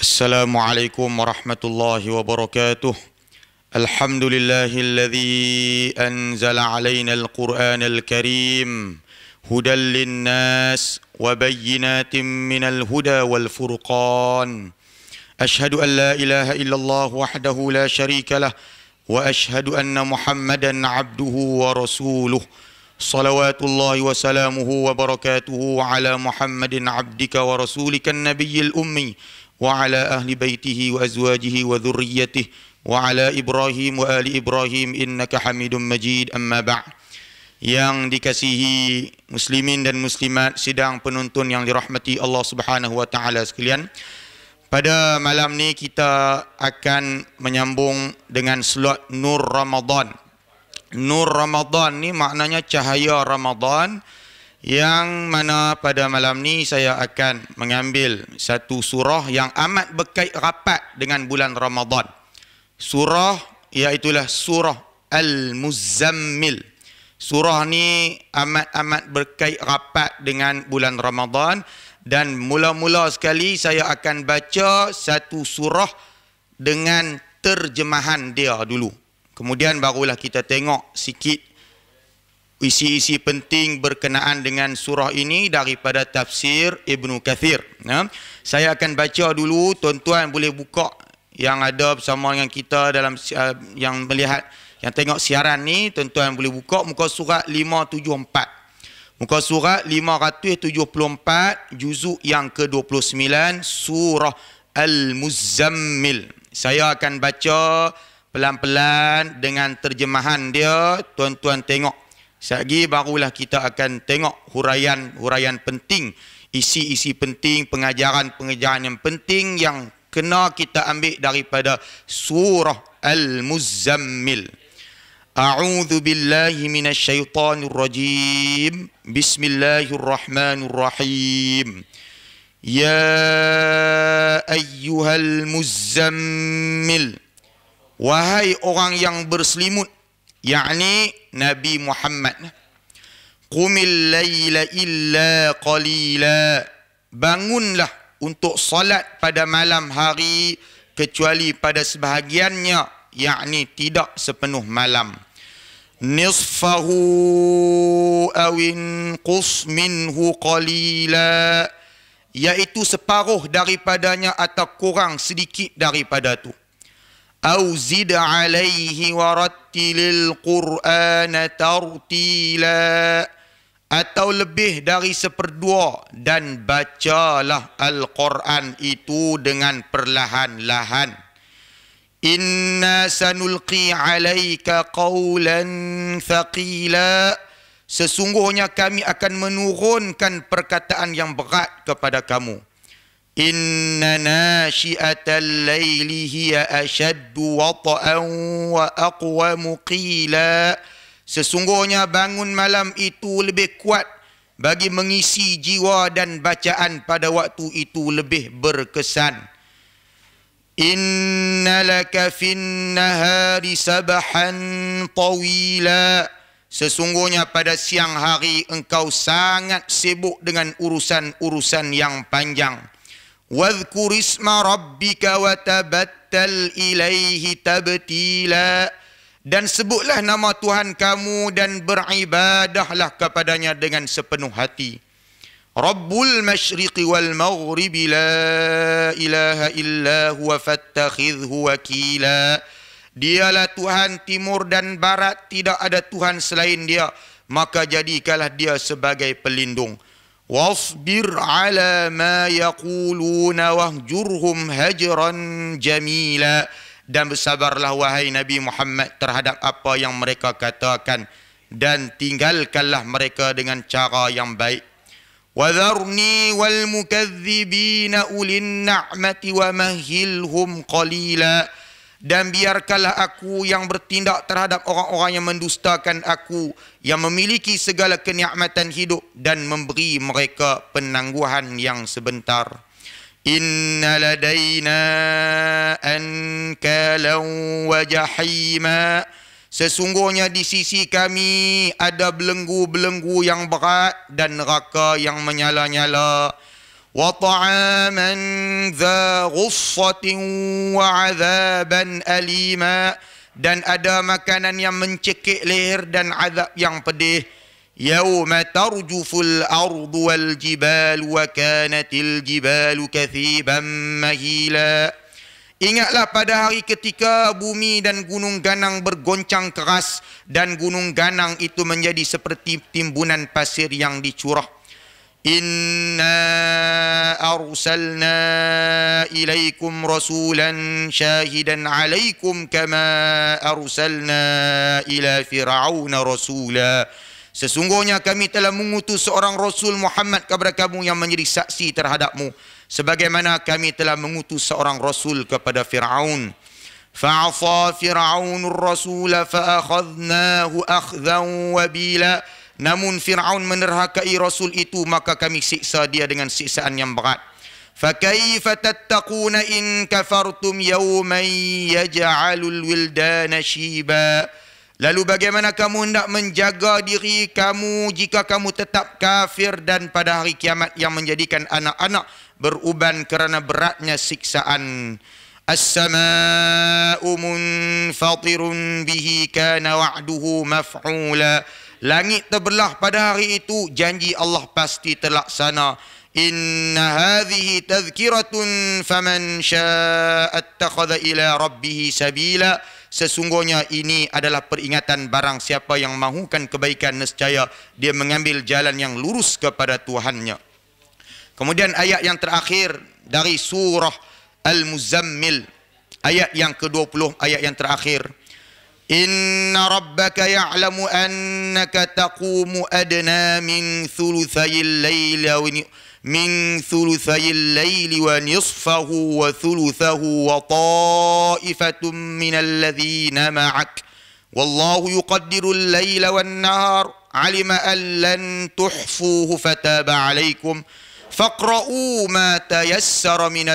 Assalamualaikum warahmatullahi wabarakatuh. Alhamdulillahilladzi anzala alaina al-Qur'anal Karim hudan linnas wa bayyinatin minal huda wal furqan. Ashhadu an la ilaha illallah wahdahu la syarika lah wa ashhadu anna Muhammadan abduhu wa rasuluh. Salawatullahi wa salamuhu wa barakatuhu ala Muhammadin abdika wa rasulika an-nabiyyil ummi wa ala ahli baitihi wa azwajihi wa dhurriyyatihi wa ala Ibrahim wa ali Ibrahim innaka Hamidum Majid. Amma ba'd. Yang dikasihi muslimin dan muslimat, sidang penonton yang dirahmati Allah Subhanahu wa taala sekalian, pada malam ni kita akan menyambung dengan slot Nur Ramadan. Nur Ramadan ni maknanya cahaya Ramadan, yang mana pada malam ni saya akan mengambil satu surah yang amat berkait rapat dengan bulan Ramadan. Surah iaitulah surah Al-Muzammil. Surah ni amat berkait rapat dengan bulan Ramadan, dan mula-mula sekali saya akan baca satu surah dengan terjemahan dia dulu. Kemudian barulah kita tengok sikit isi-isi penting berkenaan dengan surah ini daripada tafsir Ibnu Kathir. Saya akan baca dulu, tuan-tuan boleh buka yang ada bersama dengan kita dalam yang melihat, yang tengok siaran ni, tuan-tuan boleh buka muka surat 574. Muka surat 574, juzuk yang ke-29, surah Al-Muzammil. Saya akan baca pelan-pelan dengan terjemahan dia, tuan-tuan tengok. Sekejap barulah kita akan tengok huraian penting, isi-isi penting, pengajaran yang penting yang kena kita ambil daripada surah Al-Muzammil. A'udzu billahi minasyaitonir rajim. Bismillahirrahmanirrahim. Ya ayyuhal muzammil, wahai orang yang berselimut, yakni Nabi Muhammad. Qumil laila illa qalila, bangunlah untuk salat pada malam hari kecuali pada sebahagiannya, yakni tidak sepenuh malam. Nisfahu awin qus minhu qalila, iaitu separuh daripadanya atau kurang sedikit daripada tu. Au zid alaihi warattilil Qur'ana tartila, atau lebih dari seperdua, dan bacalah Al-Quran itu dengan perlahan-lahan. Inna sanulqi alaika qawlan thaqila, sesungguhnya kami akan menurunkan perkataan yang berat kepada kamu. Inna nashi'atal layli hiya ashaddu wata'an wa aqwamu qila, sesungguhnya bangun malam itu lebih kuat bagi mengisi jiwa, dan bacaan pada waktu itu lebih berkesan. Inna laka fin nahari sabahan tawila, sesungguhnya pada siang hari engkau sangat sibuk dengan urusan-urusan yang panjang. Wadhkur isma rabbika wa tabattal ilaihi tabtila, dan sebutlah nama Tuhan kamu dan beribadahlah kepadanya dengan sepenuh hati. Rabbul masyriqi wal maghribi la ilaha illa huwa fattakhidhu wakila, dialah Tuhan timur dan barat, tidak ada Tuhan selain dia, maka jadikanlah dia sebagai pelindung. Wasbir ala ma yaquluna wahjurhum hajran jamila, dan bersabarlah wahai Nabi Muhammad terhadap apa yang mereka katakan, dan tinggalkanlah mereka dengan cara yang baik. Wadharni wal mukadzibina ulin na'mati wa mahilhum qalila, dan biarkanlah aku yang bertindak terhadap orang-orang yang mendustakan aku, yang memiliki segala kenikmatan hidup, dan memberi mereka penangguhan yang sebentar. Inna ladaina ankalan wa jahima, sesungguhnya di sisi kami ada belenggu-belenggu yang berat dan neraka yang menyala-nyala. wa ta'aman dha ghussatin wa 'adzaban alima, dan ada makanan yang mencekik leher dan azab yang pedih. Yauma tarjuful ardu wal jibalu wa kanatil jibalu kathiban mahila. Ingatlah pada hari ketika bumi dan gunung ganang bergoncang keras, dan gunung ganang itu menjadi seperti timbunan pasir yang dicurah. Inna arsalna ilaikum rasulan syahidan alaikum kama arsalna ila fir'auna rasula. Sesungguhnya kami telah mengutus seorang Rasul Muhammad kepada kamu yang menjadi saksi terhadapmu, sebagaimana kami telah mengutus seorang Rasul kepada Fir'aun. Fa'asa Fir'aunur rasula fa'akhadnahu akhdhan wabila. Namun Fir'aun menerhakai Rasul itu, maka kami siksa dia dengan siksaan yang berat. Fakaifa tattaquna in kafartum yawman yaj'alul wildana shiba. Lalu bagaimana kamu hendak menjaga diri kamu jika kamu tetap kafir dan pada hari kiamat yang menjadikan anak-anak beruban kerana beratnya siksaan. As-samaa'u munfatirun bihi kana wa'duhu maf'ula. Langit terbelah pada hari itu, janji Allah pasti terlaksana. Inna hadhihi tadhkiratun faman syaa'a attakhadha ila rabbih sabila. Sesungguhnya ini adalah peringatan, barang siapa yang mahukan kebaikan nescaya dia mengambil jalan yang lurus kepada Tuhannya. Kemudian ayat yang terakhir dari surah Al-Muzammil, ayat yang ke-20, ayat yang terakhir. Inna rabbaka ya'lamu annaka taqumu adna min thuluthayil layli من ثلثي الليل ونصفه وثلثه وطائفة من الذين معك والله يقدر الليل والنهار علم أن لن تحصوه فتاب عليكم فاقرؤوا ما تيسر من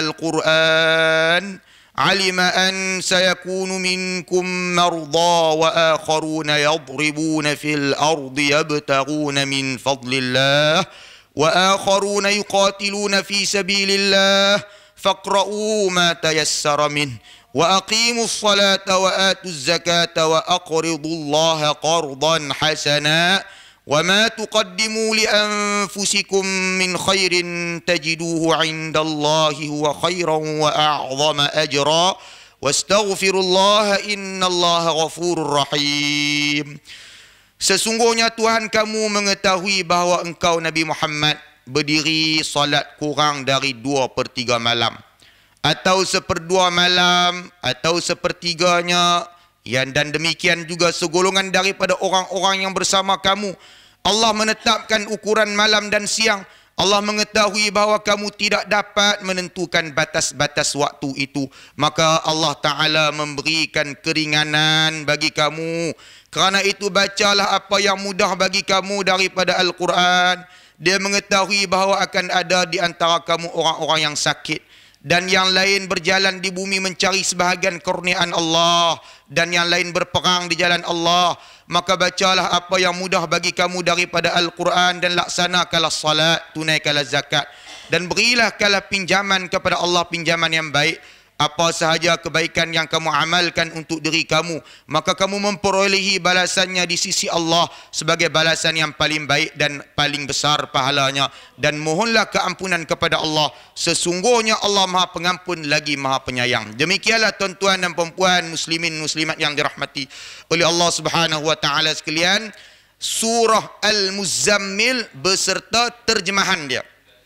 القرآن علم أن سيكون منكم مرضى وآخرون يضربون في الأرض يبتغون من فضل الله وآخرون يقاتلون في سبيل الله فاقرؤوا ما تيسر منه وأقيموا الصلاة وآتوا الزكاة وأقرضوا الله قرضا حسنا وما تقدموا لأنفسكم من خير تجدوه عند الله هو خيرا وأعظم أجرا واستغفروا الله إن الله غفور رحيم. Sesungguhnya Tuhan kamu mengetahui bahawa engkau Nabi Muhammad berdiri salat kurang dari 2/3 malam, atau 1/2 malam, atau 1/3-nya, dan demikian juga segolongan daripada orang-orang yang bersama kamu. Allah menetapkan ukuran malam dan siang. Allah mengetahui bahawa kamu tidak dapat menentukan batas-batas waktu itu, maka Allah Ta'ala memberikan keringanan bagi kamu. Kerana itu bacalah apa yang mudah bagi kamu daripada Al-Quran. Dia mengetahui bahawa akan ada di antara kamu orang-orang yang sakit, dan yang lain berjalan di bumi mencari sebahagian kurniaan Allah, dan yang lain berperang di jalan Allah. Maka bacalah apa yang mudah bagi kamu daripada Al-Quran, dan laksanakanlah salat, tunaikanlah zakat, dan berilah kalah pinjaman kepada Allah pinjaman yang baik. Apa sahaja kebaikan yang kamu amalkan untuk diri kamu, maka kamu memperolehi balasannya di sisi Allah sebagai balasan yang paling baik dan paling besar pahalanya. Dan mohonlah keampunan kepada Allah. Sesungguhnya Allah Maha Pengampun lagi Maha Penyayang. Demikianlah tuan-tuan dan puan-puan muslimin muslimat yang dirahmati oleh Allah Subhanahu wa taala sekalian, surah Al-Muzammil beserta terjemahan dia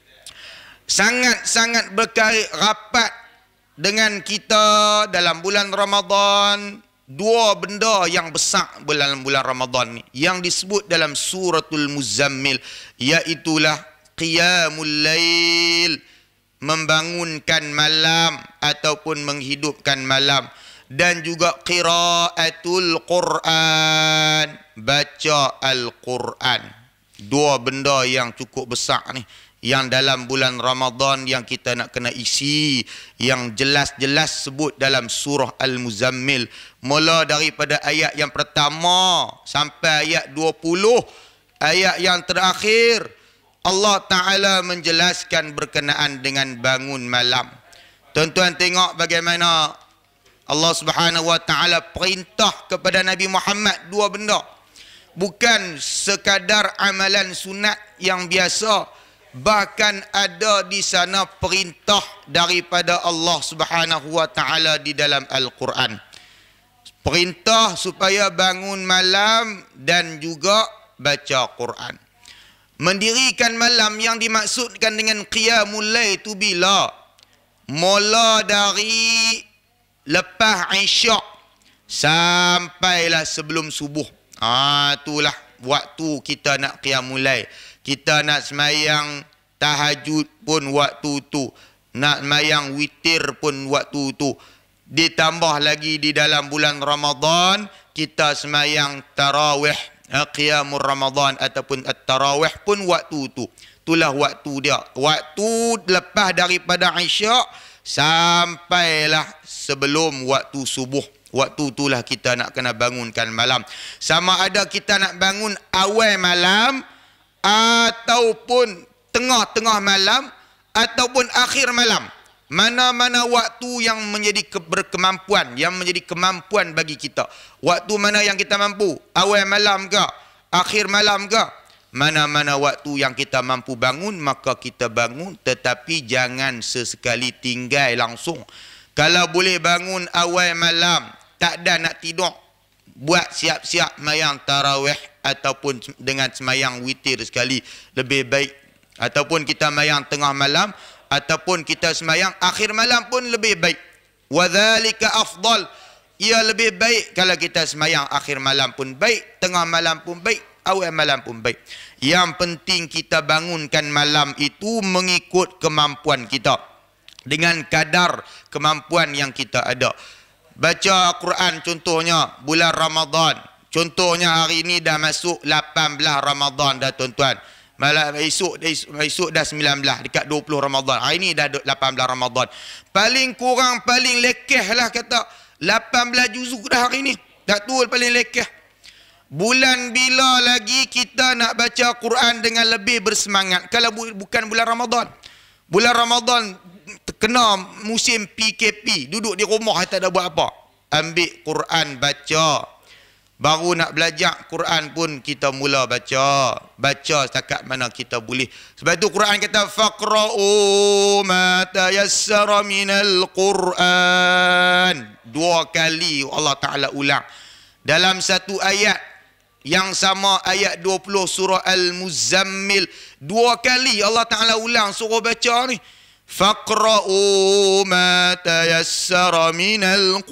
sangat-sangat berkait rapat dengan kita dalam bulan Ramadan. Dua benda yang besar dalam bulan Ramadan ni yang disebut dalam suratul Muzammil, iaitulah qiyamul lail, membangunkan malam ataupun menghidupkan malam, dan juga qiraatul Quran, baca Al-Quran. Dua benda yang cukup besar ni yang dalam bulan Ramadan yang kita nak kena isi, yang jelas-jelas sebut dalam surah Al-Muzammil. Mula daripada ayat yang pertama sampai ayat 20, ayat yang terakhir, Allah Ta'ala menjelaskan berkenaan dengan bangun malam. Tuan-tuan tengok bagaimana Allah Subhanahu Wa Ta'ala perintah kepada Nabi Muhammad dua benda. Bukan sekadar amalan sunat yang biasa, bahkan ada di sana perintah daripada Allah Subhanahu Wa Ta'ala di dalam Al-Quran. Perintah supaya bangun malam dan juga baca Quran. Mendirikan malam yang dimaksudkan dengan qiyamul lail itu bila? Mula dari lepas Isyak sampailah sebelum subuh. Itulah waktu kita nak qiyamul lail. Kita nak semayang tahajud pun waktu tu. Nak semayang witir pun waktu tu. Ditambah lagi di dalam bulan Ramadan, kita semayang tarawih, qiyamul Ramadan ataupun at-tarawih pun waktu tu. Itulah waktu dia. Waktu lepas daripada Isyak sampailah sebelum waktu subuh. Waktu itulah kita nak kena bangunkan malam. Sama ada kita nak bangun awal malam ataupun tengah-tengah malam ataupun akhir malam. Mana-mana waktu yang menjadi berkemampuan, yang menjadi kemampuan bagi kita. Waktu mana yang kita mampu? Awal malam ke? Akhir malam ke? Mana-mana waktu yang kita mampu bangun, maka kita bangun, tetapi jangan sesekali tinggal langsung. Kalau boleh bangun awal malam, tak ada nak tidur, buat siap-siap semayang tarawih ataupun dengan semayang witir sekali, lebih baik. Ataupun kita semayang tengah malam, ataupun kita semayang akhir malam pun lebih baik. Wadzalika afdal. Ia lebih baik kalau kita semayang akhir malam pun baik, tengah malam pun baik, awal malam pun baik. Yang penting kita bangunkan malam itu mengikut kemampuan kita, dengan kadar kemampuan yang kita ada. Baca Quran contohnya bulan Ramadan. Contohnya hari ini dah masuk 18 Ramadan dah tuan-tuan. Malah esok dah 19, dekat 20 Ramadan. Hari ini dah 18 Ramadan. Paling kurang, paling lekeh lah kata 18 juzuk dah hari ini. Tak betul paling lekeh. Bulan bila lagi kita nak baca Quran dengan lebih bersemangat kalau bukan bulan Ramadan. Bulan Ramadan kena musim PKP, duduk di rumah tak ada buat apa. Ambil Quran baca. Baru nak belajar Quran pun kita mula baca. Baca setakat mana kita boleh. Sebab itu Quran kata faqra'u ma tayassara minal Quran. Dua kali Allah Ta'ala ulang. Dalam satu ayat yang sama, ayat 20 surah Al-Muzammil, dua kali Allah Ta'ala ulang suruh baca ni. Faqra'u ma tayassara minal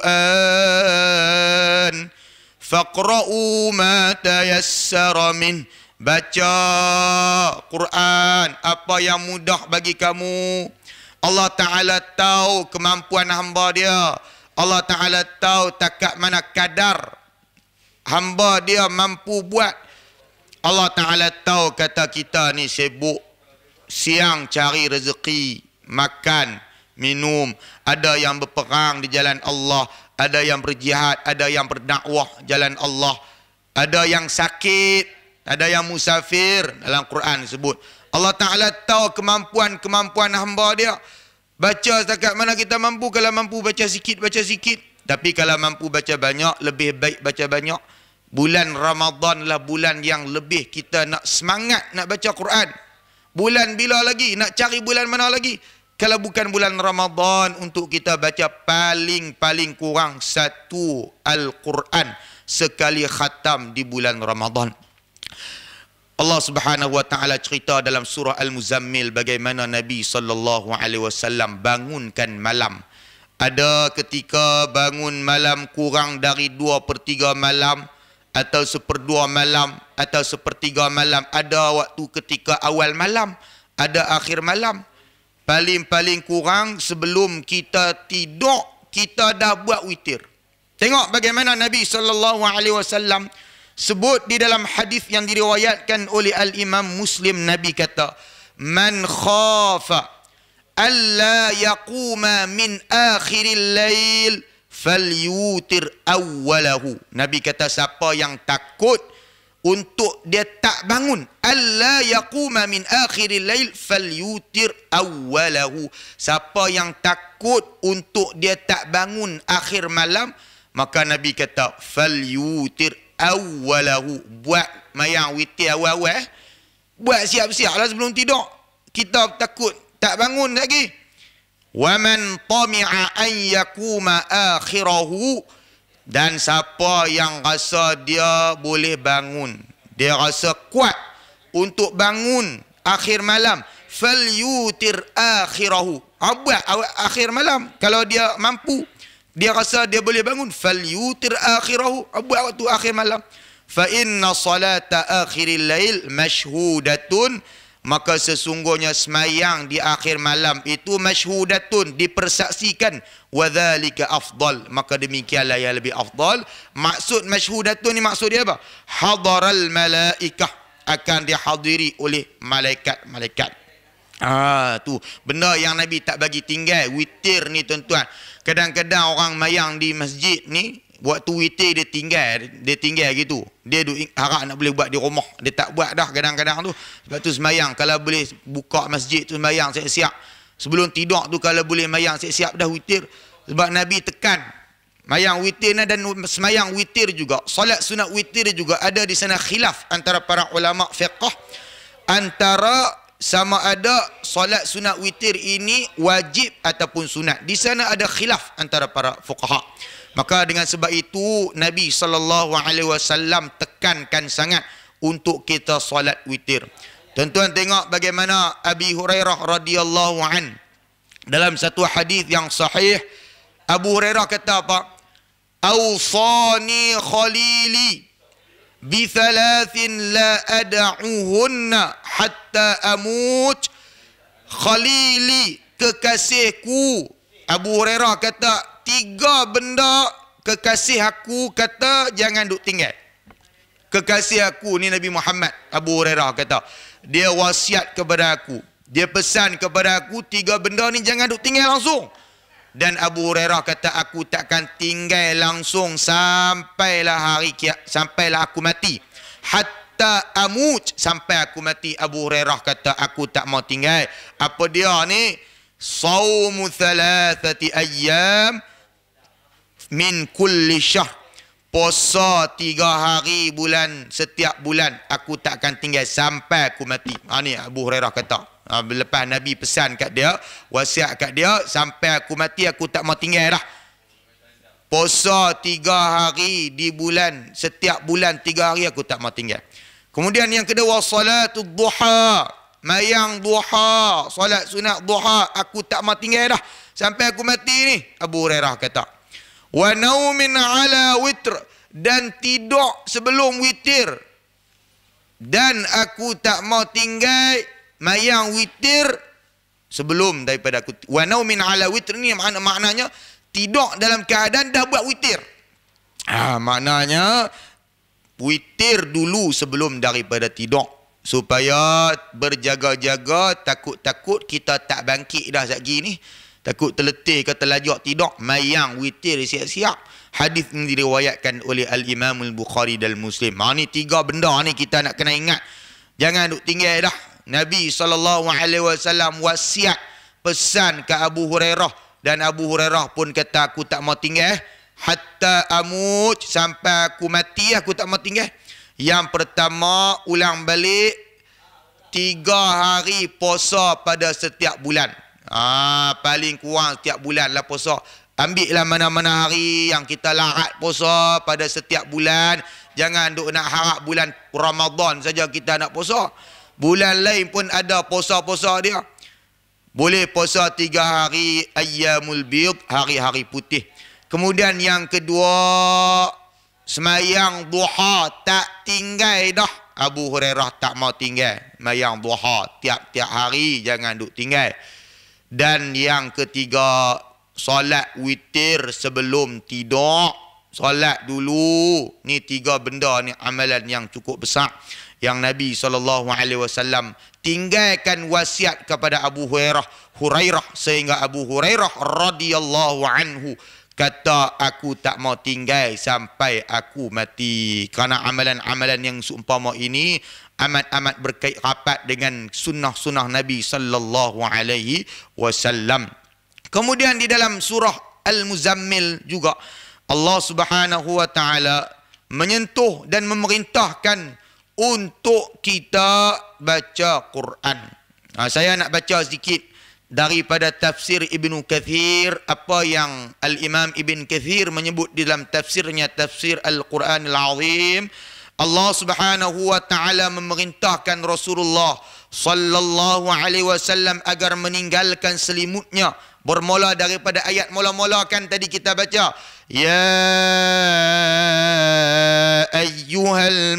Quran. Faqra'u ma tayassara min. Baca Quran apa yang mudah bagi kamu. Allah Ta'ala tahu kemampuan hamba dia. Allah Ta'ala tahu takat mana kadar hamba dia mampu buat. Allah Ta'ala tahu kata kita ni sibuk siang cari rezeki, makan, minum. Ada yang berperang di jalan Allah, ada yang berjihad, ada yang berdakwah jalan Allah, ada yang sakit, ada yang musafir. Dalam Quran sebut Allah Ta'ala tahu kemampuan hamba dia. Baca setakat mana kita mampu. Kalau mampu baca sikit, baca sikit. Tapi kalau mampu baca banyak, lebih baik baca banyak. Bulan Ramadan lah bulan yang lebih kita nak semangat nak baca Quran. Bulan bila lagi? Nak cari bulan mana lagi? Kalau bukan bulan Ramadan untuk kita baca paling kurang satu Al-Quran sekali khatam di bulan Ramadan. Allah Subhanahu wa Ta'ala cerita dalam surah Al-Muzammil bagaimana Nabi SAW bangunkan malam. Ada ketika bangun malam kurang dari 2/3 malam, atau 1/2 malam, atau 1/3 malam. Ada waktu ketika awal malam, ada akhir malam. Paling kurang sebelum kita tidur, kita dah buat witir. Tengok bagaimana Nabi SAW sebut di dalam hadis yang diriwayatkan oleh Al-Imam Muslim. Nabi kata, man khafa alla yaquma min akhiril lail falyutir awwalahu. Nabi kata siapa yang takut untuk dia tak bangun, alla yaquma min akhiril lail falyutir awwalahu. Siapa yang takut untuk dia tak bangun akhir malam, maka Nabi kata falyutir awwalahu, buat mayang witir awal-awal, buat siap-siap lah sebelum tidur. Kita takut tak bangun lagi. Wa man tami'a an yakuma akhirahu, dan siapa yang rasa dia boleh bangun, dia rasa kuat untuk bangun akhir malam, falyutir akhirahu, buat akhir malam. Kalau dia mampu, dia rasa dia boleh bangun, falyutir akhirahu, buat waktu akhir malam. Fa inna salata akhiril lail mashhudatun, maka sesungguhnya semayang di akhir malam itu masyhudatun, dipersaksikan, wadzalika afdal, maka demikianlah yang lebih afdal. Maksud masyhudatun ni maksud dia apa? Hadaral malaikah, akan dihadiri oleh malaikat-malaikat. Tu benda yang Nabi tak bagi tinggal, witir ni tuan-tuan. Kadang-kadang orang mayang di masjid ni, waktu witir dia tinggal gitu. Dia harap nak boleh buat di rumah, dia tak buat dah kadang-kadang tu. Sebab tu semayang kalau boleh buka masjid tu semayang siap-siap. Sebelum tidur tu kalau boleh mayang siap-siap dah witir. Sebab Nabi tekan mayang witir dan semayang witir juga, solat sunat witir juga ada di sana khilaf antara para ulama fiqh, antara sama ada solat sunat witir ini wajib ataupun sunat. Di sana ada khilaf antara para fuqaha. Maka dengan sebab itu Nabi SAW tekankan sangat untuk kita solat witir. Tuan-tuan tengok bagaimana Abi Hurairah radhiyallahu an, dalam satu hadis yang sahih, Abu Hurairah kata apa? Awsani khalili bi thalathin la ad'uhunna hatta amut. Khalili, kekasihku. Abu Hurairah kata 3 benda kekasih aku kata jangan duk tinggal. Kekasih aku ni Nabi Muhammad, Abu Hurairah kata, dia wasiat kepada aku, dia pesan kepada aku 3 benda ni jangan duk tinggal langsung. Dan Abu Hurairah kata aku takkan tinggal langsung sampailah sampailah aku mati. Hatta amut, sampai aku mati. Abu Hurairah kata aku tak mau tinggal. Apa dia ni? Saumu 3 ayyam min kulli syahr, puasa 3 hari bulan, setiap bulan aku tak akan tinggal sampai aku mati. Ni Abu Hurairah kata. Lepas Nabi pesan kat dia, wasiat kat dia, sampai aku mati aku tak mau tinggal dah. Puasa 3 hari di bulan, setiap bulan 3 hari aku tak mau tinggal. Kemudian yang kedua, salatul duha, mayang duha, solat sunat duha aku tak mau tinggal dah sampai aku mati ni, Abu Hurairah kata. Wa naumin ala witr, dan tidur sebelum witir, dan aku tak mau tinggal mayang witir sebelum daripada aku. Wa naumin ala witr ni maknanya tidur dalam keadaan dah buat witir. Maknanya witir dulu sebelum daripada tidur, supaya berjaga-jaga, takut-takut kita tak bangkit dah sekejap ni, takut terletih ke terlajak tidur, mayang witir siap-siap. Hadis ini diriwayatkan oleh Al-Imam Al-Bukhari dan Muslim. Ni 3 benda ni kita nak kena ingat, jangan duk tinggal dah. Nabi SAW wasiat, pesan ke Abu Hurairah, dan Abu Hurairah pun kata aku tak mau tinggal hatta amut, sampai aku mati aku tak mau tinggal. Yang pertama, ulang balik 3 hari puasa pada setiap bulan. Paling kurang setiap bulan lah puasa. Ambil lah mana-mana hari yang kita larat puasa pada setiap bulan. Jangan duk nak harap bulan Ramadan saja kita nak puasa. Bulan lain pun ada puasa-puasa dia. Boleh puasa 3 hari ayyamul bid, hari-hari putih. Kemudian yang kedua, semayang duha tak tinggal dah. Abu Hurairah tak mau tinggal semayang duha tiap-tiap hari, jangan duk tinggal. Dan yang ketiga, solat witir sebelum tidur. Solat dulu. Ni 3 benda ni amalan yang cukup besar yang Nabi SAW tinggalkan wasiat kepada Abu Hurairah sehingga Abu Hurairah radhiyallahu anhu kata aku tak mau tinggal sampai aku mati. Kerana amalan-amalan yang seumpama ini amat-amat berkait rapat dengan sunnah-sunnah Nabi sallallahu alaihi wasallam. Kemudian di dalam surah Al-Muzammil juga Allah Subhanahu wa taala menyentuh dan memerintahkan untuk kita baca Quran. Saya nak baca sedikit daripada tafsir Ibnu Kathir, apa yang Al-Imam Ibn Kathir menyebut di dalam tafsirnya, tafsir Al-Quran Al-Azim. Allah Subhanahu wa taala memerintahkan Rasulullah sallallahu alaihi wasallam agar meninggalkan selimutnya, bermula daripada ayat mula-mula kan tadi kita baca, ya ayyuhal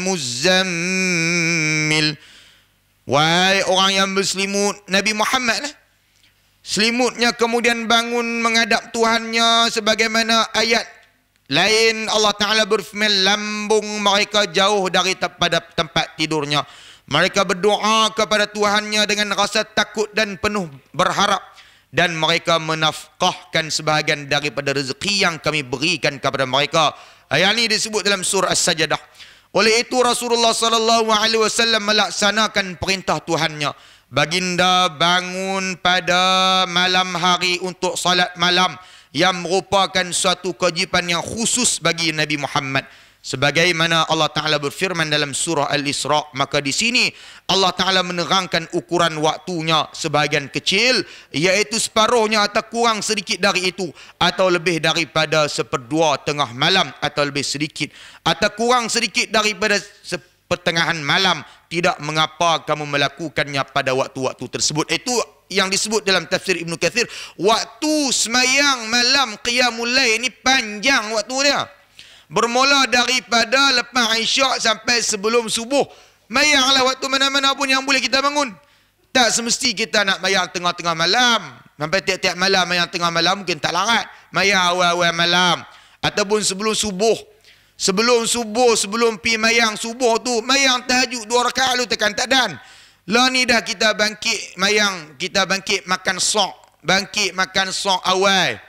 muzammil, wahai orang yang berselimut. Nabi Muhammad lah selimutnya, kemudian bangun menghadap Tuhannya, sebagaimana ayat lain Allah Ta'ala berfirman, lambung mereka jauh daripada tempat tidurnya. Mereka berdoa kepada Tuhannya dengan rasa takut dan penuh berharap, dan mereka menafkahkan sebahagian daripada rezeki yang kami berikan kepada mereka. Ayat ini disebut dalam surah As-Sajdah. Oleh itu Rasulullah sallallahu alaihi wasallam melaksanakan perintah Tuhannya. Baginda bangun pada malam hari untuk salat malam, yang merupakan suatu kewajipan yang khusus bagi Nabi Muhammad. Sebagaimana Allah Ta'ala berfirman dalam surah Al-Isra, maka di sini Allah Ta'ala menerangkan ukuran waktunya sebahagian kecil, iaitu separuhnya atau kurang sedikit dari itu, atau lebih daripada seperdua tengah malam, atau lebih sedikit, atau kurang sedikit daripada pertengahan malam. Tidak mengapa kamu melakukannya pada waktu-waktu tersebut. Itu yang disebut dalam tafsir Ibnu Kathir, waktu semayang malam qiyamul lail ini panjang waktu dia. Bermula daripada lepas isyak sampai sebelum subuh. Mayanglah waktu mana-mana pun yang boleh kita bangun. Tak semesti kita nak mayang tengah-tengah malam. Sampai tiap-tiap malam mayang tengah malam mungkin tak larat. Mayang awal-awal malam. Ataupun sebelum subuh. Sebelum subuh, sebelum pi mayang subuh tu, mayang tahajud 2 rakaat lu tekan tak dan. Lah ni dah kita bangkit mayang, kita bangkit makan sok. Bangkit makan sok awal.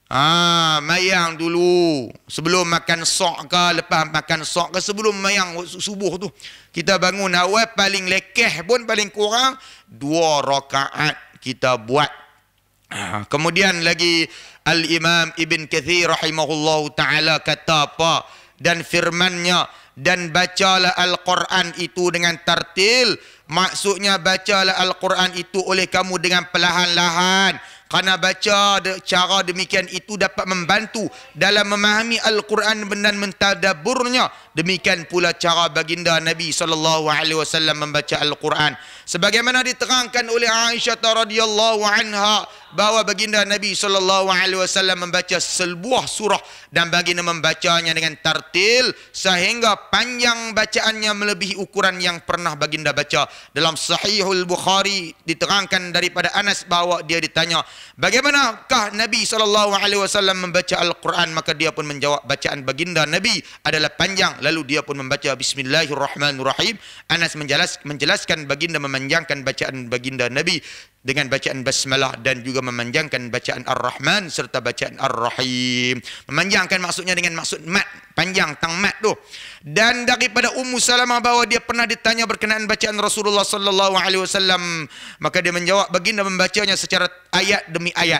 Mayang dulu. Sebelum makan sok ke, lepas makan sok ke, sebelum mayang subuh tu. Kita bangun awal, paling lekeh pun paling kurang 2 rakaat kita buat. Kemudian lagi Al-Imam Ibn Kathir rahimahullahu ta'ala kata apa? Dan firmannya, dan bacalah Al-Quran itu dengan tartil. Maksudnya bacalah Al-Quran itu oleh kamu dengan perlahan-lahan. Kerana baca cara demikian itu dapat membantu dalam memahami Al-Quran dan mentadaburnya. Demikian pula cara baginda Nabi SAW membaca Al-Quran. Sebagaimana diterangkan oleh Aisyah radhiyallahu anha, bahawa baginda Nabi SAW membaca sebuah surah dan baginda membacanya dengan tartil sehingga panjang bacaannya melebihi ukuran yang pernah baginda baca. Dalam Sahihul Bukhari diterangkan daripada Anas bahawa dia ditanya, bagaimanakah Nabi SAW membaca Al-Quran? Maka dia pun menjawab, bacaan baginda Nabi adalah panjang. Lalu dia pun membaca Bismillahirrahmanirrahim. Anas menjelaskan baginda memanjangkan bacaan baginda Nabi dengan bacaan basmalah, dan juga memanjangkan bacaan Ar-Rahman serta bacaan Ar-Rahim. Memanjangkan maksudnya dengan maksud mat, panjang tang mat tu. Dan daripada Ummu Salamah bahawa dia pernah ditanya berkenaan bacaan Rasulullah sallallahu alaihi wasallam, maka dia menjawab, baginda membacanya secara ayat demi ayat.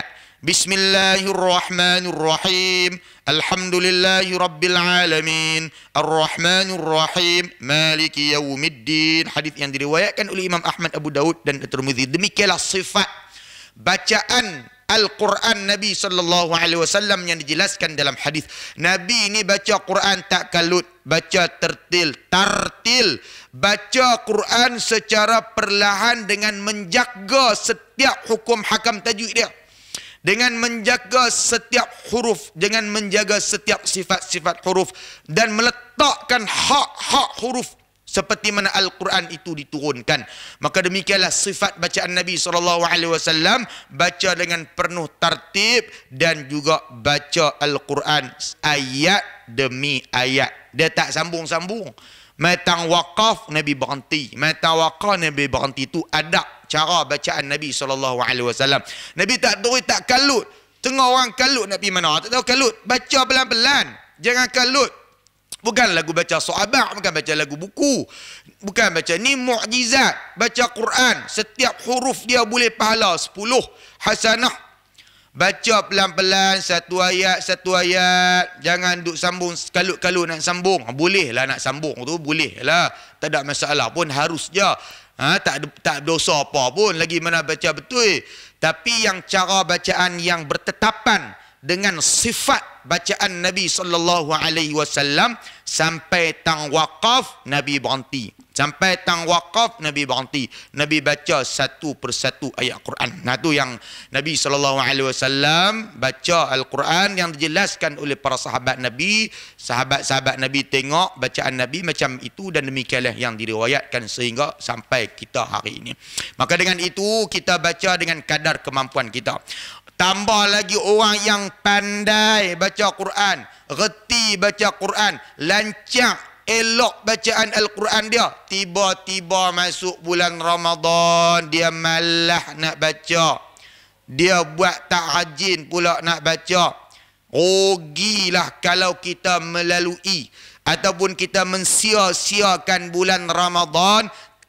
Bismillahirrahmanirrahim. Alhamdulillahi rabbil alamin. Ar-Rahmanir Rahim. Maliki yaumiddin. Hadis yang diriwayatkan oleh Imam Ahmad, Abu Daud dan At-Tirmidzi. Demikianlah sifat bacaan Al-Quran Nabi sallallahu alaihi wasallam yang dijelaskan dalam hadis. Nabi ni baca Quran tak kalut, baca tartil. Baca Quran secara perlahan dengan menjaga setiap hukum hakam tajwid dia, dengan menjaga setiap huruf, dengan menjaga setiap sifat-sifat huruf, dan meletakkan hak-hak huruf seperti mana Al-Quran itu diturunkan. Maka demikianlah sifat bacaan Nabi SAW, baca dengan penuh tartib dan juga baca Al-Quran ayat demi ayat. Dia tak sambung-sambung. Matang waqaf Nabi berhenti, matang waqaf Nabi berhenti. Itu adab cara bacaan Nabi SAW. Nabi tak turut, tak kalut. Tengah orang kalut nak pergi mana? Tak tahu kalut. Baca pelan-pelan. Jangan kalut. Bukan lagu baca sahabat, bukan baca lagu buku. Bukan baca, ni mukjizat. Baca Quran. Setiap huruf dia boleh pahala 10 hasanah. Baca pelan-pelan, satu ayat. Jangan duk sambung, kalut-kalut nak sambung. Boleh lah nak sambung tu, boleh lah. Tak ada masalah pun, harus je. Tak dosa apa pun, lagi mana baca betul. Tapi yang cara bacaan yang bertetapan dengan sifat bacaan Nabi SAW, sampai tang waqaf Nabi berhenti. Sampai tang waqaf Nabi berhenti. Nabi baca satu persatu ayat Quran. Nah tu yang Nabi SAW baca Al-Quran yang dijelaskan oleh para sahabat Nabi. Sahabat-sahabat Nabi tengok bacaan Nabi macam itu, dan demikianlah yang diriwayatkan sehingga sampai kita hari ini. Maka dengan itu kita baca dengan kadar kemampuan kita. Tambah lagi orang yang pandai baca Quran, reti baca Quran, lancak, elok bacaan Al-Quran dia. Tiba-tiba masuk bulan Ramadan, dia malah nak baca. Dia buat tak rajin pula nak baca. Rugilah kalau kita melalui ataupun kita mensia-siakan bulan Ramadan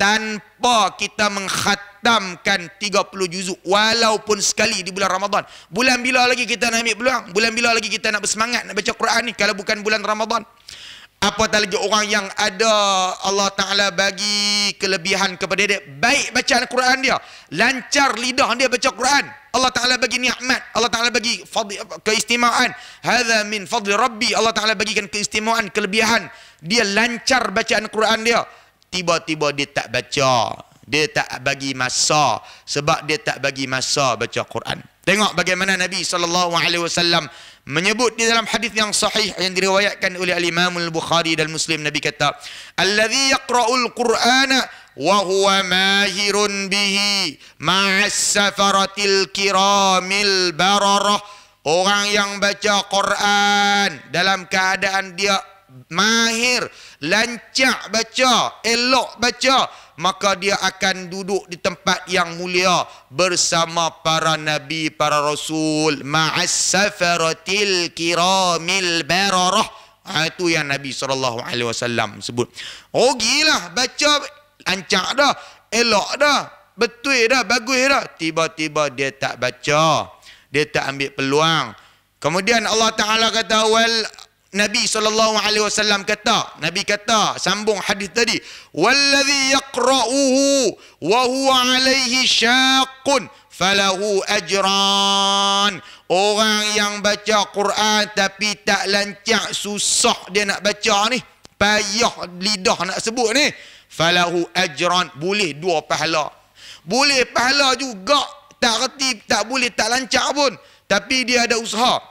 tanpa kita mengkhatamkan 30 juzuk walaupun sekali di bulan Ramadan. Bulan bila lagi kita nak ambil peluang? Bulan bila lagi kita nak bersemangat nak baca Quran ni kalau bukan bulan Ramadan? Apatah lagi orang yang ada Allah Ta'ala bagi kelebihan kepada dia, baik bacaan Quran dia, lancar lidah dia baca Quran. Allah Ta'ala bagi nikmat, Allah Ta'ala bagi keistimewaan. Hadza min fadli Rabbi. Allah Ta'ala bagikan keistimewaan, kelebihan. Dia lancar bacaan Quran dia. Tiba-tiba dia tak baca. Dia tak bagi masa. Sebab dia tak bagi masa baca Quran. Tengok bagaimana Nabi SAW menyebut di dalam hadis yang sahih yang diriwayatkan oleh Al-Imam Al-Bukhari dan Muslim. Nabi kata, "Alladhi yaqra'ul Qur'ana wa huwa mahirun bihi ma'as safaratil kiramil bararah." Orang yang baca Quran dalam keadaan dia mahir, lancak baca, elok baca, maka dia akan duduk di tempat yang mulia bersama para nabi, para rasul, ma'as safaratil kiramil bararah. Itu yang Nabi SAW sebut. Rugilah baca, lancak dah, elok dah, betul dah, bagus dah. Tiba-tiba dia tak baca, dia tak ambil peluang. Kemudian Allah Ta'ala kata, Nabi SAW kata, Nabi kata, sambung hadis tadi, "Wallazi yaqra'uhu wa huwa 'alaihi syaqqun falahu ajran." Orang yang baca Quran tapi tak lancak, susah dia nak baca ni, payah lidah nak sebut ni, falahu ajran, boleh 2 pahala. Boleh pahala juga, tak reti, tak boleh, tak lancak pun, tapi dia ada usaha.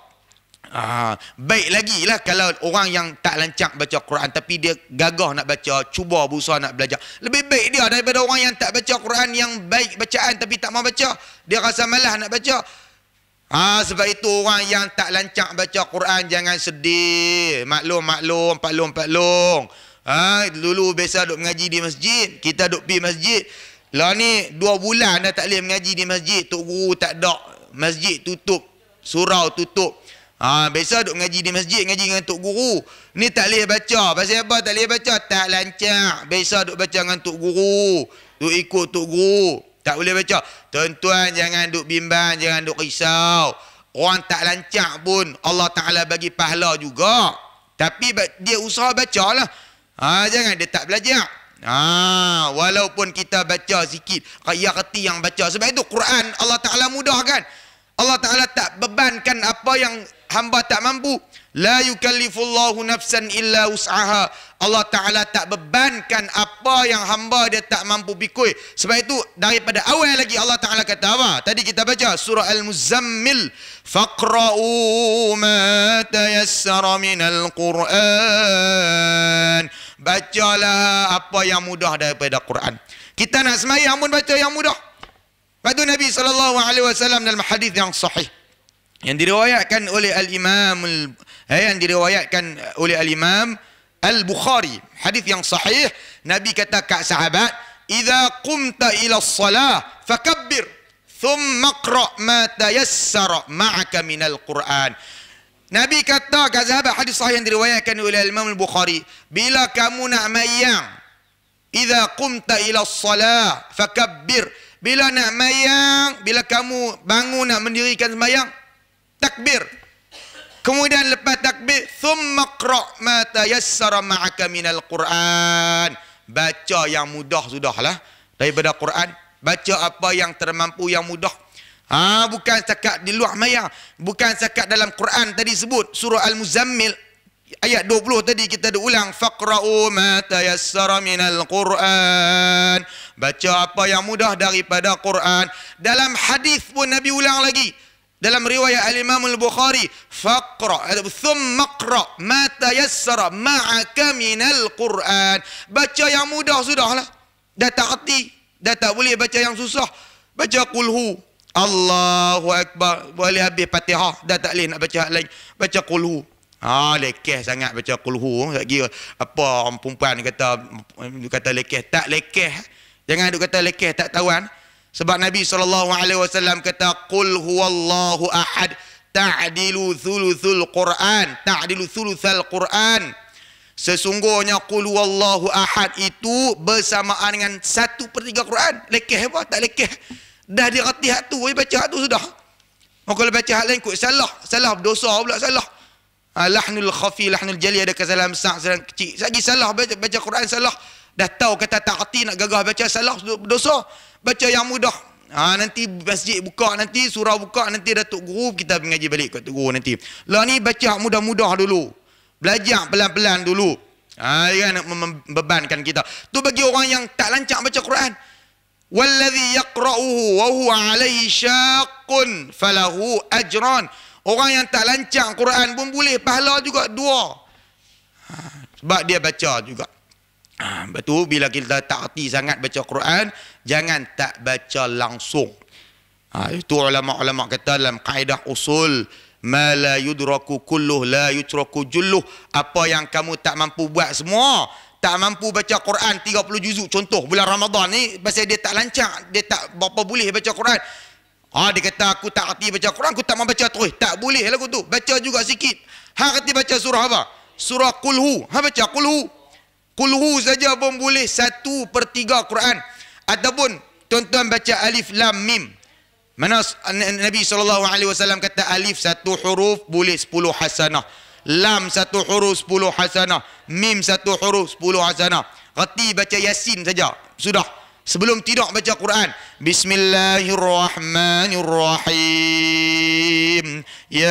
Baik lagi lah kalau orang yang tak lancak baca Quran tapi dia gagah nak baca, cuba berusaha nak belajar. Lebih baik dia daripada orang yang tak baca Quran, yang baik bacaan tapi tak mau baca. Dia rasa malas nak baca. Sebab itu orang yang tak lancak baca Quran jangan sedih. Maklum. Dulu biasa duk mengaji di masjid, kita duk pergi masjid. Lah ni 2 bulan dah tak boleh mengaji di masjid. Tok guru tak ada, masjid tutup, surau tutup. Biasa duk ngaji di masjid, ngaji dengan tok guru. Ni tak boleh baca. Pasal apa tak boleh baca? Tak lancak. Biasa duk baca dengan tok guru, duk ikut tok guru, tak boleh baca. Tuan-tuan jangan duk bimbang, jangan duk risau. Orang tak lancak pun Allah Ta'ala bagi pahala juga, tapi dia usaha bacalah. Jangan dia tak belajar. Walaupun kita baca sikit, kaya reti yang baca. Sebab itu Quran Allah Ta'ala mudahkan. Allah Ta'ala tak bebankan apa yang hamba tak mampu. La yukallifullahu nafsan illa wus'aha. Allah Ta'ala tak bebankan apa yang hamba dia tak mampu pikul. Sebab itu daripada awal lagi Allah Ta'ala kata apa? Tadi kita baca surah Al-Muzammil, faqra'u ma tayassara minal Qur'an. Bacalah apa yang mudah daripada Quran. Kita nak semayang pun baca yang mudah. Lepas tu Nabi SAW dalam hadis yang sahih yang diriwayatkan oleh Al-Imam Al-Bukhari, hadis yang sahih, Nabi kata kat sahabat, "Idza qumta ila as-salah fakabbir thumma qra' ma tayassara ma'aka minal Qur'an. Nabi kata kat sahabat, hadis sahih yang diriwayatkan oleh Imam Al-Bukhari, bila kamu nak mayang, idza qumta ila shalah fakabbir. Bila nak mayang, bila kamu bangun nak mendirikan sembahyang, takbir. Kemudian lepas takbir, thumma qra' ma tayassara ma'aka minal Qur'an. Baca yang mudah sudahlah daripada Quran. Baca apa yang termampu, yang mudah. Bukan setakat di luar mayang, bukan setakat dalam Quran tadi sebut surah Al-Muzammil ayat 20 tadi kita ada ulang, faqra'u ma tayassara minal Qur'an. Baca apa yang mudah daripada Quran. Dalam hadis pun Nabi ulang lagi. Dalam riwayat Al-Imam Al-Bukhari, faqra' thumma qra' ma tayassara ma'aka minal Qur'an. Baca yang mudah sudahlah. Dah tak reti, dah tak boleh baca yang susah. Baca qulhu, Allahu Akbar, boleh habis Fatihah, dah tak boleh nak baca hal lain. Baca qulhu. Lekeh sangat baca qulhu. Tak kira apa orang perempuan kata lekeh, tak lekeh. Jangan duk kata lekeh tak tahuan. Sebab Nabi SAW kata qul huwallahu ahad ta'dilu thuluthul Quran, ta'dilu thuluthal Quran. Sesungguhnya qul huwallahu ahad itu bersamaan dengan 1/3 Quran. Lekeh apa? Tak lekeh. Dah direti hak tu, baca hak tu sudah. Kalau baca hak lain ikut salah berdosa pula salah. Lahnul khafi, lahnul jali, ada kesalahan besar, kesalahan kecil. Lagi salah baca Quran salah. Dah tahu kata tak reti nak gagah baca salah berdosa. Baca yang mudah. Nanti masjid buka, nanti surau buka, nanti Datuk Guru kita mengaji balik kat Guru nanti. Lah ni baca mudah-mudah dulu. Belajar pelan-pelan dulu. Kan membebankan kita. Tu bagi orang yang tak lancak baca Quran. Wallazi yaqra'uhu wa huwa 'alaihi syaqqun falahu ajran. Orang yang tak lancak Quran pun boleh pahala juga 2. Sebab dia baca juga. Betul, bila kita tak erti sangat baca Quran, jangan tak baca langsung. Itu ulama-ulama kata dalam kaedah usul, ma la yudraku kulluh la yutraku julluh. Apa yang kamu tak mampu buat semua, tak mampu baca Quran 30 juzuk contoh bulan Ramadan ni, pasal dia tak lancak, dia tak berapa boleh baca Quran. Dia kata aku tak erti baca Quran, aku tak mau baca terus. Tak boleh lagu tu. Baca juga sikit. Erti baca surah apa? Surah Qulhu. Baca Qulhu. Qulhu saja pun boleh 1/3 Quran. Ataupun tuan-tuan baca alif lam mim. Mana Nabi SAW kata alif 1 huruf boleh 10 hasanah. Lam 1 huruf 10 hasanah. Mim 1 huruf 10 hasanah. Reti baca Yasin saja. Sudah. Sebelum tidur baca Quran. Bismillahirrahmanirrahim.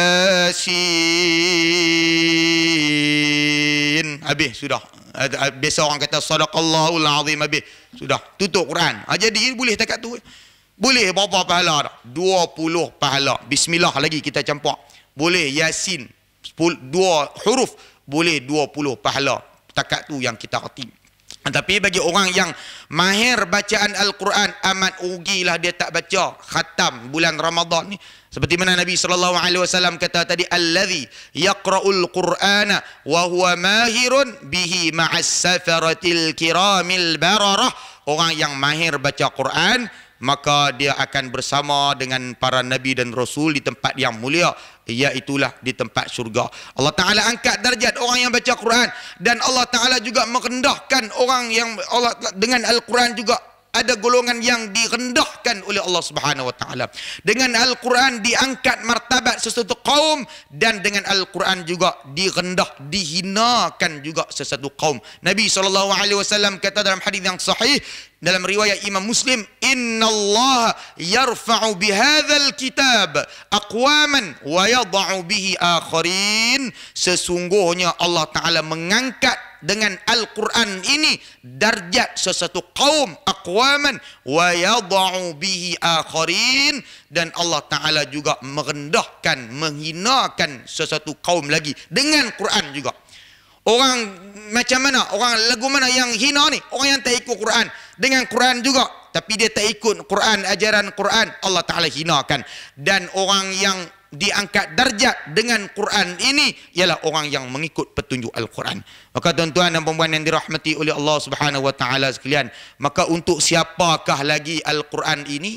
Yasin. Habis sudah. Biasa orang kata sadaqallahul azim, habis sudah tutup Quran. Jadi boleh takat tu. Boleh berapa pahala dah? 20 pahala. Bismillah lagi kita campak. Boleh Yasin 2 huruf boleh 20 pahala. Takat tu yang kita reti. Tapi bagi orang yang mahir bacaan Al-Quran, amat rugilah dia tak baca khatam bulan Ramadan ni. Seperti mana Nabi SAW kata tadi, allazi yaqra'ul Qur'ana wa huwa mahirun bihi ma'as safaratil kiramil bararah. Orang yang mahir baca Quran, maka dia akan bersama dengan para nabi dan rasul di tempat yang mulia, iaitulah di tempat syurga. Allah Ta'ala angkat darjat orang yang baca Quran, dan Allah Ta'ala juga merendahkan orang yang Allah dengan Al-Quran juga. Ada golongan yang direndahkan oleh Allah Subhanahu wa Ta'ala. Dengan Al-Quran diangkat martabat sesuatu kaum, dan dengan Al-Quran juga dihinakan juga sesuatu kaum. Nabi SAW kata dalam hadis yang sahih dalam riwayat Imam Muslim, innallaha yarfa'u bihadzal kitab aqwaman wa yad'u bihi akharin. Sesungguhnya Allah Ta'ala mengangkat dengan Al-Quran ini darjat sesuatu kaum, aqwaman wa yad'u bihi akharin, dan Allah Ta'ala juga merendahkan, menghinakan sesuatu kaum lagi dengan Quran juga. Orang macam mana? Orang lagu mana yang hina ni? Orang yang tak ikut Quran. Dengan Quran juga, tapi dia tak ikut Quran, ajaran Quran, Allah Ta'ala hinakan. Dan orang yang diangkat darjat dengan Quran ini ialah orang yang mengikut petunjuk Al-Quran. Maka tuan-tuan dan puan-puan yang dirahmati oleh Allah Subhanahu wa Ta'ala sekalian, maka untuk siapakah lagi Al-Quran ini?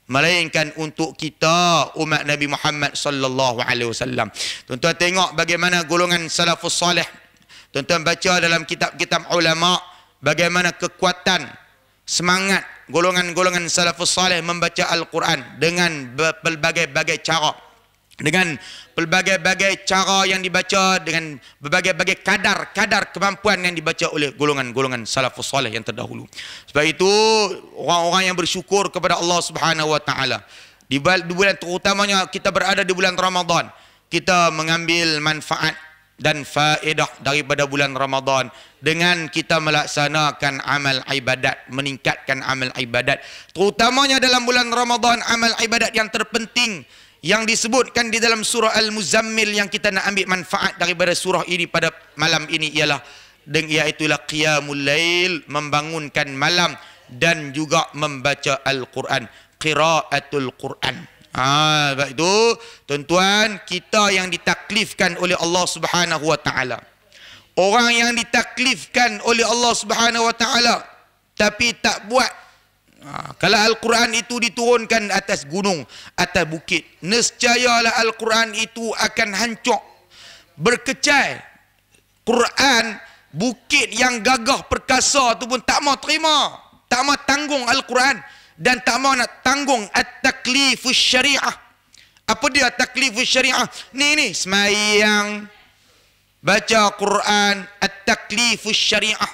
melainkan untuk kita umat Nabi Muhammad sallallahu alaihi wasallam. Tuan-tuan tengok bagaimana golongan salafus salih. Tuan-tuan baca dalam kitab-kitab ulama bagaimana kekuatan semangat golongan-golongan salafus salih membaca Al-Quran dengan berbagai-bagai cara. Dengan pelbagai-bagai cara yang dibaca, dengan berbagai-bagai kadar kemampuan yang dibaca oleh golongan-golongan salafus salih yang terdahulu. Sebab itu orang-orang yang bersyukur kepada Allah Subhanahu wa taala di bulan, terutamanya kita berada di bulan Ramadan, kita mengambil manfaat dan faedah daripada bulan Ramadan dengan kita melaksanakan amal ibadat, meningkatkan amal ibadat. Terutamanya dalam bulan Ramadan, amal ibadat yang terpenting yang disebutkan di dalam surah Al-Muzammil yang kita nak ambil manfaat daripada surah ini pada malam ini ialah iaitulah qiyamul lail, membangunkan malam dan juga membaca Al-Quran, qiraatul Quran. Sebab itu tuan-tuan, kita yang ditaklifkan oleh Allah Subhanahu wa taala, orang yang ditaklifkan oleh Allah Subhanahu wa taala tapi tak buat. Kalau Al-Quran itu diturunkan atas gunung, atas bukit, nescayalah Al-Quran itu akan hancur, berkecai. Quran, bukit yang gagah perkasa tu pun tak mau terima, tak mau tanggung Al-Quran, dan tak mau nak tanggung at-taklifus syariah. Apa dia taklifus syariah? Ni semayang, baca Quran, at-taklifus syariah.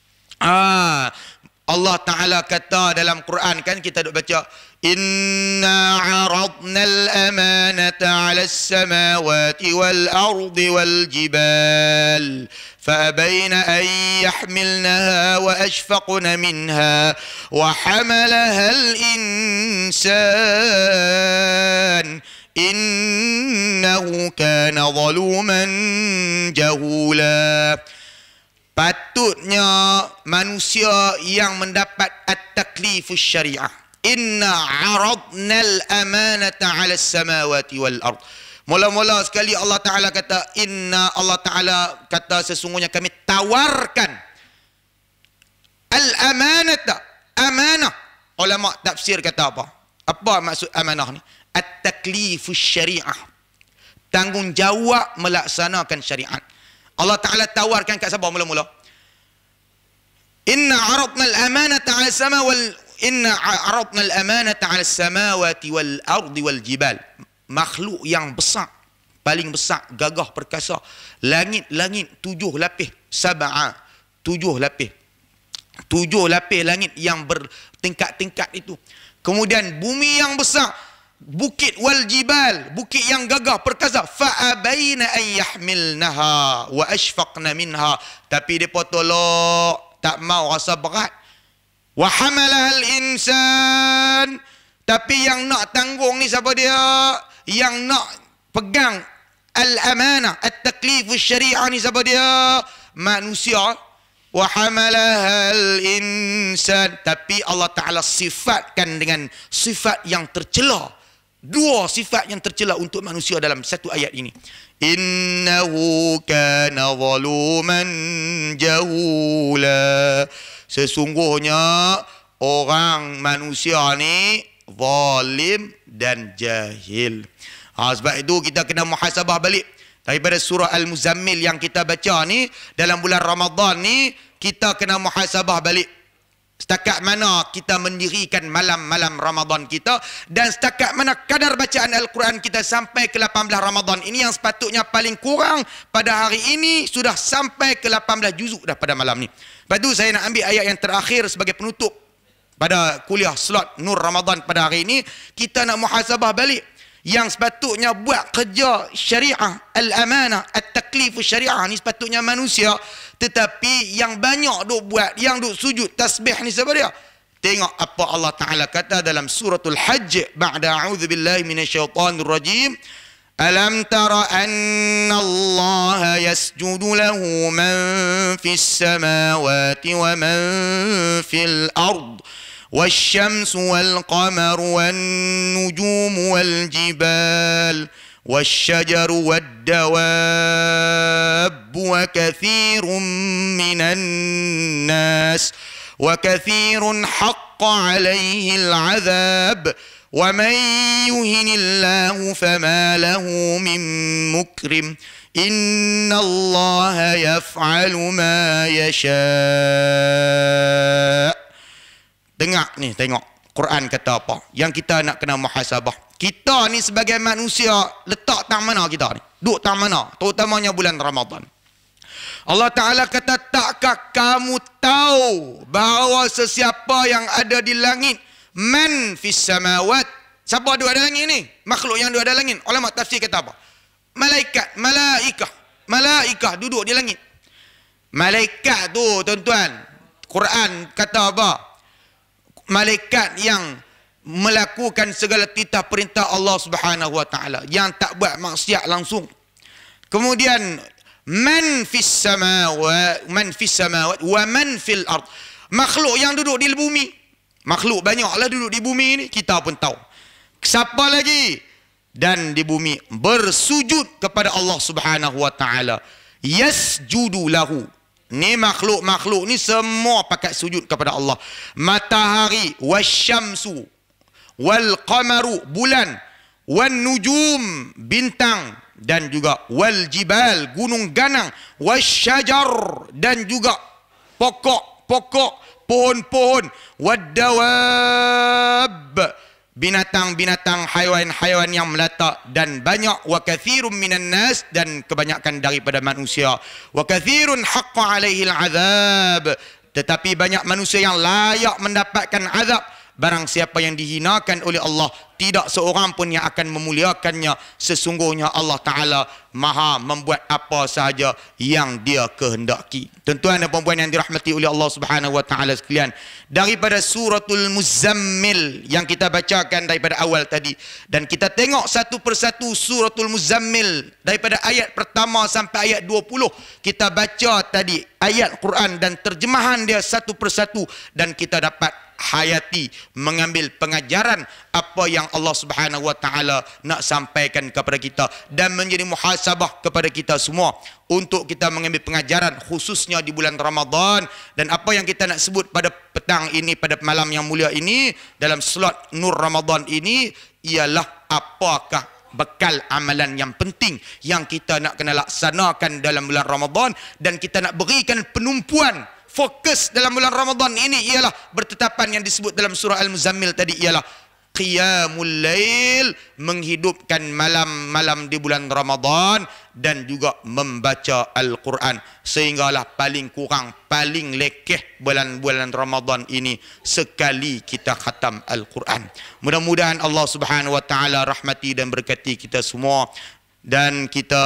Allah Ta'ala kata dalam Quran, kan kita duk baca, inna aradna al-amanata ala as-samawati wal-ardi wal-jibal fa'abayna an yahmilnaha wa ashfaqna minha wa hamalaha al-insan innahu kana zaluman jahula. Patutnya manusia yang mendapat at-taklifus syariah. Inna aradnal amanata 'ala as-samawati wal ard. Mula-mula sekali Allah Taala kata Allah Taala kata sesungguhnya kami tawarkan al-amanata, amanah. Ulama tafsir kata apa? Apa maksud amanah ni? At-taklifus syariah. Tanggungjawab melaksanakan syariat. Allah Ta'ala tawarkan kat siapa mula-mula? Inna aradna al-amanata 'ala as-samawati wal ardi wal jibal. Makhluk yang besar, paling besar, gagah perkasa. Langit-langit 7 lapis, 7 lapis. 7 lapis langit yang bertingkat-tingkat itu. Kemudian bumi yang besar, bukit wal jibal, bukit yang gagah perkasa, fa abaina an yahmilnaha wa ashfaqna minha, tapi depa tolak, tak mau, rasa berat. Wa hamalaha al insan, tapi yang nak tanggung ni siapa dia? Yang nak pegang al amanah, at taklifus syariah ni siapa dia? Manusia. Wa hamalaha al insan, tapi Allah Taala sifatkan dengan sifat yang tercela. 2 sifat yang tercela untuk manusia dalam satu ayat ini. Innahu kana zaluman jahula. Sesungguhnya orang manusia ni zalim dan jahil. Sebab itu kita kena muhasabah balik daripada surah Al-Muzammil yang kita baca ni dalam bulan Ramadan ni. Kita kena muhasabah balik setakat mana kita mendirikan malam-malam Ramadan kita, dan setakat mana kadar bacaan Al-Quran kita sampai ke 18 Ramadan ini, yang sepatutnya paling kurang pada hari ini sudah sampai ke 18 juzuk dah pada malam ni. Lepas tu saya nak ambil ayat yang terakhir sebagai penutup pada kuliah slot Nur Ramadan pada hari ini. Kita nak muhasabah balik yang sepatutnya buat kerja syariah, al-amanah, at-taklifus syariah ni sepatutnya manusia, tetapi yang banyak duk buat, yang duk sujud tasbih ni siapa dia? Tengok apa Allah Ta'ala kata dalam suratul Hajj ba'da a'udzubillahi minasyaitanir rajim. Alam tara anna Allah yasjudu lahu man fis samawati wa man fil ard والشمس والقمر والنجوم والجبال والشجر والدواب وكثير من الناس وكثير حق حق عليه العذاب ومن يهن الله فما له من مكرم إن الله يفعل ما يشاء. Dengar ni, tengok Quran kata apa yang kita nak kena muhasabah. Kita ni sebagai manusia letak tang mana kita ni? Duduk tang mana? Terutamanya bulan Ramadan. Allah Ta'ala kata, takkah kamu tahu bahawa sesiapa yang ada di langit, man fis samawat, siapa duduk ada langit ni? Makhluk yang duduk ada langit. Ulama tafsir kata apa? Malaikat, malaikah duduk di langit. Malaikat tu tuan-tuan, Quran kata apa? Malaikat yang melakukan segala titah perintah Allah Subhanahu wa taala, yang tak buat maksiat langsung. Kemudian man fis samawat wa man fil ard, makhluk yang duduk di bumi. Makhluk banyaklah duduk di bumi ni, kita pun tahu. Siapa lagi? Dan di bumi bersujud kepada Allah Subhanahu wa taala. Yasjudu lahu. Ni makhluk-makhluk ni semua pakat sujud kepada Allah. Matahari, wasyamsu, wal qamaru, bulan, wan nujum, bintang, dan juga wal jibal, gunung ganang, wasyajar, dan juga pokok-pokok, pohon-pohon, wad dawab, binatang-binatang, haiwan-haiwan yang melata, dan banyak, wa kathirun minan nas, dan kebanyakan daripada manusia, wa kathirun haqqa alaihi al-azab, tetapi banyak manusia yang layak mendapatkan azab. Barang siapa yang dihinakan oleh Allah, tidak seorang pun yang akan memuliakannya. Sesungguhnya Allah Ta'ala maha membuat apa sahaja yang dia kehendaki. Tuan-tuan dan puan-puan yang dirahmati oleh Allah Subhanahu wa Ta'ala sekalian, daripada suratul Muzammil yang kita bacakan daripada awal tadi, dan kita tengok satu persatu suratul Muzammil daripada ayat pertama sampai ayat 20, kita baca tadi ayat Quran dan terjemahan dia satu persatu, dan kita dapat hayati, mengambil pengajaran apa yang Allah Subhanahu wa taala nak sampaikan kepada kita, dan menjadi muhasabah kepada kita semua untuk kita mengambil pengajaran khususnya di bulan Ramadan. Dan apa yang kita nak sebut pada petang ini, pada malam yang mulia ini, dalam slot Nur Ramadan ini, ialah apakah bekal amalan yang penting yang kita nak kena laksanakan dalam bulan Ramadan, dan kita nak berikan penumpuan. Fokus dalam bulan Ramadan ini ialah bertetapan yang disebut dalam surah Al-Muzammil tadi, ialah qiyamul lail, menghidupkan malam-malam di bulan Ramadan, dan juga membaca Al-Quran. Sehinggalah paling kurang, paling lekeh bulan-bulan Ramadan ini sekali kita khatam Al-Quran. Mudah-mudahan Allah Subhanahu wa taala rahmati dan berkati kita semua. Dan kita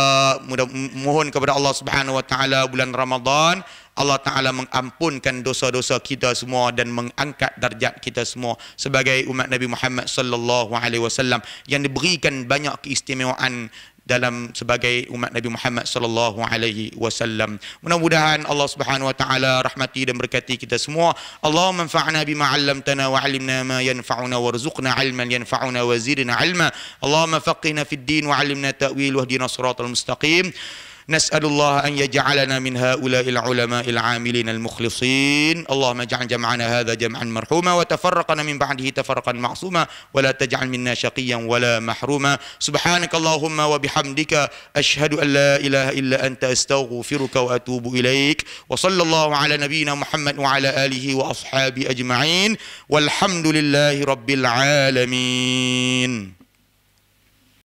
mohon kepada Allah Subhanahu wa taala bulan Ramadan, Allah Ta'ala mengampunkan dosa-dosa kita semua dan mengangkat darjat kita semua sebagai umat Nabi Muhammad sallallahu alaihi wasallam yang diberikan banyak keistimewaan dalam sebagai umat Nabi Muhammad sallallahu alaihi wasallam. Mudah-mudahan Allah Subhanahu wa taala rahmati dan berkati kita semua. Allahumma anfa'na bima 'allamtana wa 'allimna ma yanfa'una warzuqna 'ilman yanfa'una wa zidna 'ilma. Allahumma faqihna fid din wa 'allimna ta'wil wahdina siratal mustaqim. نسأل الله أن يجعلنا من هؤلاء العلماء العاملين المخلصين. اللهم اجعل جمعنا هذا جمعا مرحوما وتفرقنا من بعده تفرقا معصوما ولا تجعل منا شقيا ولا محروما. سبحانك اللهم وبحمدك أشهد أن لا إله إلا أنت أستغفرك وأتوب إليك. وصلى الله على نبينا محمد وعلى آله وأصحابه أجمعين والحمد لله رب العالمين.